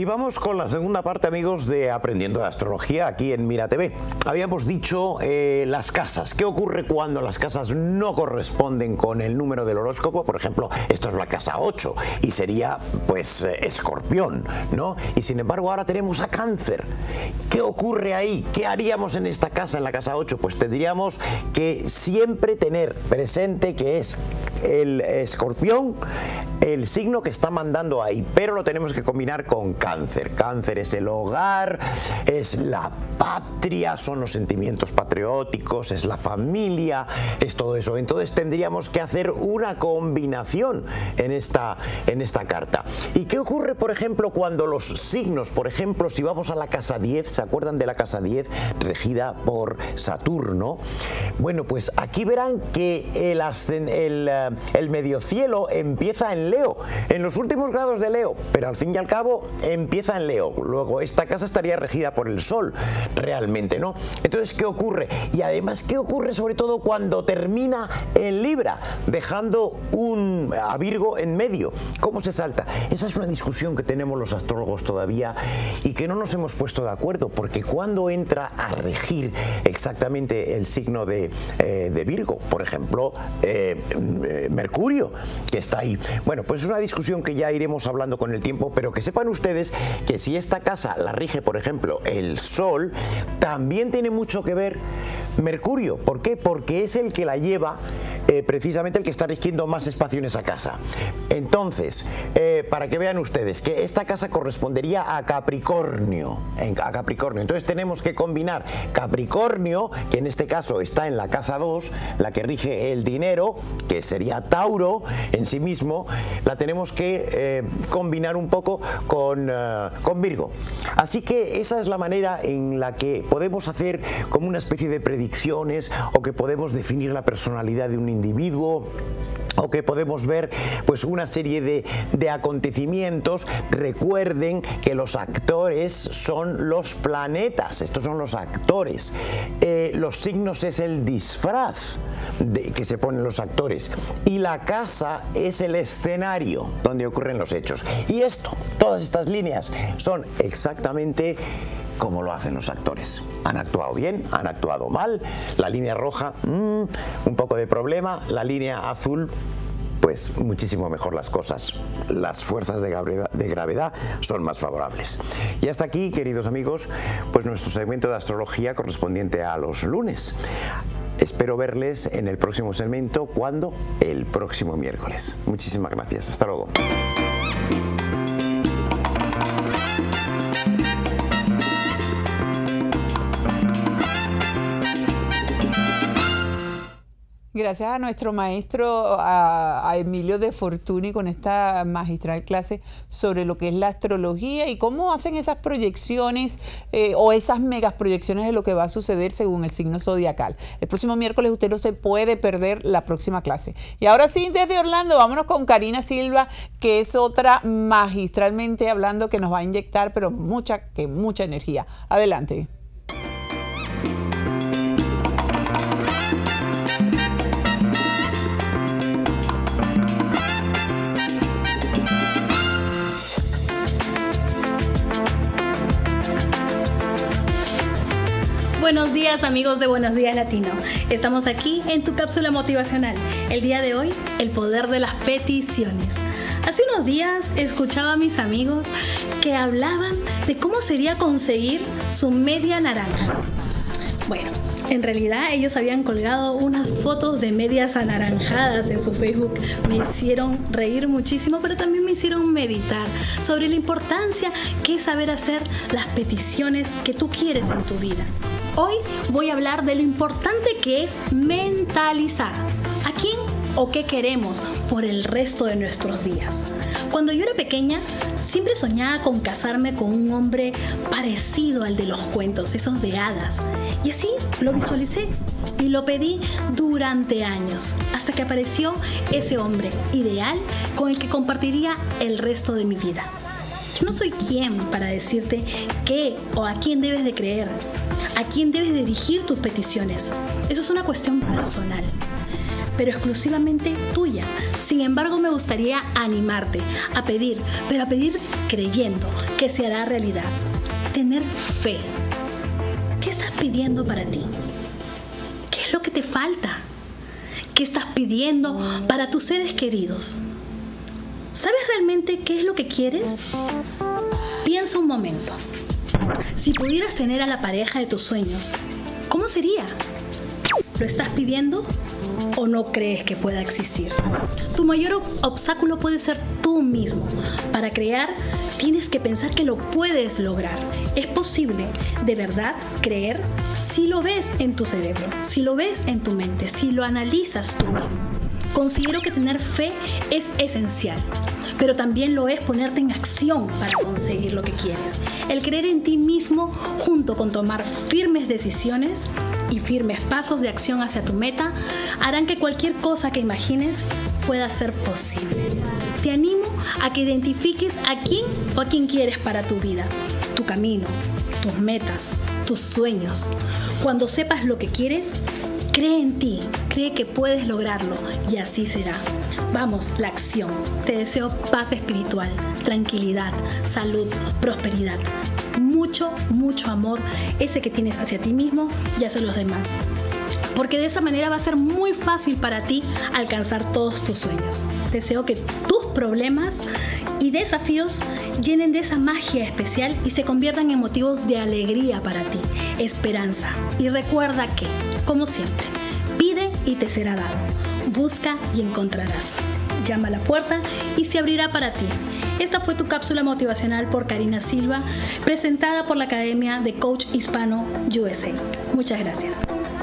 Y vamos con la segunda parte, amigos, de Aprendiendo de Astrología aquí en Mira TV. Habíamos dicho las casas. ¿Qué ocurre cuando las casas no corresponden con el número del horóscopo? Por ejemplo, esto es la casa 8 y sería, pues, Escorpión, ¿no? Y sin embargo ahora tenemos a Cáncer. ¿Qué ocurre ahí? ¿Qué haríamos en esta casa, en la casa 8? Pues tendríamos que siempre tener presente que es el Escorpión el signo que está mandando ahí, pero lo tenemos que combinar con Cáncer. Cáncer es el hogar, es la patria, son los sentimientos patrióticos, es la familia, es todo eso. Entonces tendríamos que hacer una combinación en esta carta. ¿Y qué ocurre, por ejemplo, cuando los signos, por ejemplo, si vamos a la casa 10, ¿se acuerdan de la casa 10 regida por Saturno? Bueno, pues aquí verán que el mediocielo empieza en Leo, en los últimos grados de Leo, pero al fin y al cabo empieza en Leo. Luego esta casa estaría regida por el Sol, realmente, ¿no? Entonces, ¿qué ocurre? Y además, ¿qué ocurre sobre todo cuando termina en Libra, dejando a Virgo en medio? ¿Cómo se salta? Esa es una discusión que tenemos los astrólogos todavía y que no nos hemos puesto de acuerdo, porque cuando entra a regir exactamente el signo de Virgo, por ejemplo, Mercurio, que está ahí. Bueno, pues es una discusión que ya iremos hablando con el tiempo, pero que sepan ustedes que si esta casa la rige, por ejemplo, el Sol, también tiene mucho que ver Mercurio. ¿Por qué? Porque es el que la lleva, precisamente el que está rigiendo más espacio en esa casa. Entonces, para que vean ustedes que esta casa correspondería a Capricornio, Entonces tenemos que combinar Capricornio, que en este caso está en la casa 2, la que rige el dinero, que sería Tauro en sí mismo, la tenemos que combinar un poco con Virgo. Así que esa es la manera en la que podemos hacer como una especie de predicciones, o que podemos definir la personalidad de un individuo, o que podemos ver pues una serie de acontecimientos. Recuerden que los actores son los planetas, estos son los actores. Los signos es el disfraz que se ponen los actores, y la casa es el escenario donde ocurren los hechos. Y todas estas líneas son exactamente como lo hacen los actores. Han actuado bien, han actuado mal. La línea roja, un poco de problema. La línea azul, pues muchísimo mejor las cosas. Las fuerzas de gravedad son más favorables. Y hasta aquí, queridos amigos, pues nuestro segmento de astrología correspondiente a los lunes. Espero verles en el próximo segmento. ¿Cuándo? El próximo miércoles. Muchísimas gracias. Hasta luego. Gracias a nuestro maestro, a Emilio de Fortuny, con esta magistral clase sobre lo que es la astrología y cómo hacen esas proyecciones o esas megas proyecciones de lo que va a suceder según el signo zodiacal. El próximo miércoles usted no se puede perder la próxima clase. Y ahora sí, desde Orlando, vámonos con Karina Silva, que es otra magistralmente hablando que nos va a inyectar, pero mucha energía. Adelante. Buenos días, amigos de Buenos Días Latino. Estamos aquí en tu cápsula motivacional. El día de hoy, el poder de las peticiones. Hace unos días escuchaba a mis amigos que hablaban de cómo sería conseguir su media naranja. Bueno, en realidad ellos habían colgado unas fotos de medias anaranjadas en su Facebook. Me hicieron reír muchísimo, pero también me hicieron meditar sobre la importancia que es saber hacer las peticiones que tú quieres en tu vida. Hoy voy a hablar de lo importante que es mentalizar a quién o qué queremos por el resto de nuestros días. Cuando yo era pequeña, siempre soñaba con casarme con un hombre parecido al de los cuentos, esos de hadas. Y así lo visualicé y lo pedí durante años, hasta que apareció ese hombre ideal con el que compartiría el resto de mi vida. Yo no soy quien para decirte qué o a quién debes de creer, a quién debes dirigir tus peticiones. Eso es una cuestión personal. pero exclusivamente tuya. Sin embargo, me gustaría animarte a pedir, pero a pedir creyendo que se hará realidad. Tener fe. ¿Qué estás pidiendo para ti? ¿Qué es lo que te falta? ¿Qué estás pidiendo para tus seres queridos? ¿Sabes realmente qué es lo que quieres? Piensa un momento. Si pudieras tener a la pareja de tus sueños, ¿cómo sería? ¿Lo estás pidiendo o no crees que pueda existir? Tu mayor obstáculo puede ser tú mismo. Para crear, tienes que pensar que lo puedes lograr. Es posible, de verdad, creer si lo ves en tu cerebro, si lo ves en tu mente, si lo analizas tú mismo. Considero que tener fe es esencial, pero también lo es ponerte en acción para conseguir lo que quieres. El creer en ti mismo, junto con tomar firmes decisiones y firmes pasos de acción hacia tu meta, harán que cualquier cosa que imagines pueda ser posible. Te animo a que identifiques a quién o a quién quieres para tu vida, tu camino, tus metas, tus sueños. Cuando sepas lo que quieres, cree en ti, cree que puedes lograrlo y así será. Vamos, la acción. Te deseo paz espiritual, tranquilidad, salud, prosperidad. Mucho, mucho amor, ese que tienes hacia ti mismo y hacia los demás. Porque de esa manera va a ser muy fácil para ti alcanzar todos tus sueños. Deseo que tus problemas y desafíos llenen de esa magia especial y se conviertan en motivos de alegría para ti, esperanza. Y recuerda que, como siempre, pide y te será dado. Busca y encontrarás. Llama a la puerta y se abrirá para ti. Esta fue tu cápsula motivacional por Karina Silva, presentada por la Academia de Coach Hispano USA. Muchas gracias.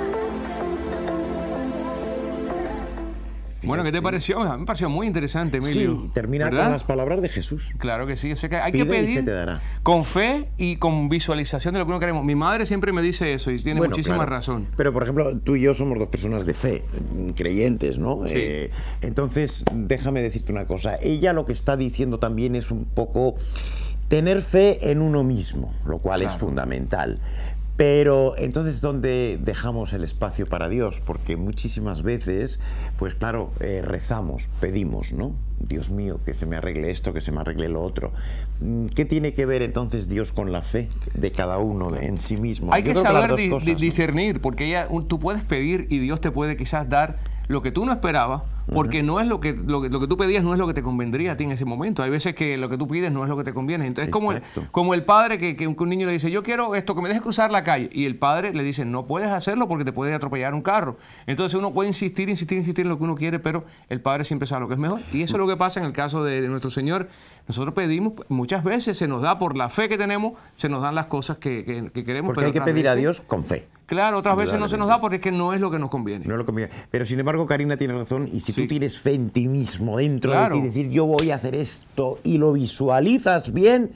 Bueno, ¿qué te pareció? A mí me pareció muy interesante, Emilio. Sí, termina ¿verdad? con las palabras de Jesús. Claro que sí. O sea que hay Pide que pedir y se te dará. con fe y con visualización de lo que uno queremos. Mi madre siempre me dice eso y tiene muchísima claro. razón. Pero, por ejemplo, tú y yo somos dos personas de fe, creyentes, ¿no? Sí. Entonces, déjame decirte una cosa. Ella lo que está diciendo también es un poco tener fe en uno mismo, lo cual es fundamental. Pero entonces, ¿dónde dejamos el espacio para Dios? Porque muchísimas veces, pues claro, rezamos, pedimos, ¿no? Dios mío, que se me arregle esto, que se me arregle lo otro. ¿Qué tiene que ver entonces Dios con la fe de cada uno en sí mismo? Hay Yo que creo saber las dos cosas, ¿no? discernir, porque tú puedes pedir y Dios te puede quizás dar lo que tú no esperabas, porque no es lo que tú pedías, no es lo que te convendría a ti en ese momento. Hay veces que lo que tú pides no es lo que te conviene. Entonces, como el padre que un niño le dice, yo quiero esto, que me dejes cruzar la calle, y el padre le dice, no puedes hacerlo porque te puede atropellar un carro. Entonces uno puede insistir en lo que uno quiere, pero el padre siempre sabe lo que es mejor. Y eso es lo que pasa en el caso de nuestro Señor. Nosotros pedimos, muchas veces se nos da por la fe que tenemos, se nos dan las cosas que queremos. Porque pero hay que pedir a Dios con fe. Claro, otras veces no se nos da porque es que no es lo que nos conviene. No es lo que conviene. Pero sin embargo, Karina tiene razón, y si tú tienes fe en ti mismo, dentro de ti, decir yo voy a hacer esto y lo visualizas bien,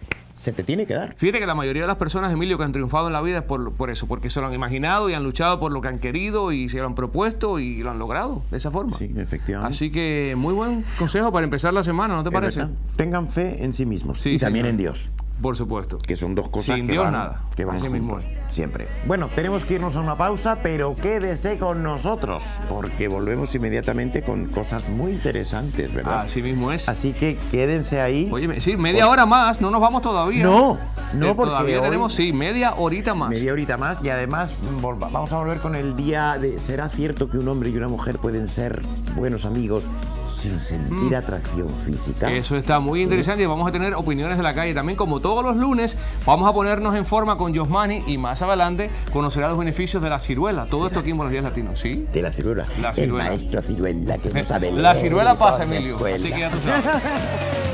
se te tiene que dar. Fíjate que la mayoría de las personas, Emilio, que han triunfado en la vida es por eso, porque se lo han imaginado y han luchado por lo que han querido y se lo han propuesto y lo han logrado de esa forma. Sí, efectivamente. Así que muy buen consejo para empezar la semana, ¿no te parece? Tengan fe en sí mismos, Sí, y también señor. en Dios. Por supuesto. Que son dos cosas Sin que Dios van, nada. que van Así mismo juntos, siempre. Bueno, tenemos que irnos a una pausa, pero quédese con nosotros, porque volvemos inmediatamente con cosas muy interesantes, ¿verdad? Así mismo es. Así que quédense ahí. Oye, sí, media hora más, no nos vamos todavía. No, porque todavía hoy tenemos, media horita más. Media horita más, y además vamos a volver con el día de ¿será cierto que un hombre y una mujer pueden ser buenos amigos sin sentir atracción física? Eso está muy interesante y vamos a tener opiniones de la calle también, como todos los lunes. Vamos a ponernos en forma con Josmani y más adelante conocerá los beneficios de la ciruela. Todo esto aquí en Buenos Días Latinos, ¿sí? De la ciruela. La ciruela. El maestro ciruela que no sabe leer. La ciruela pasa, por la Emilio. escuela. Así que ya tú sabes.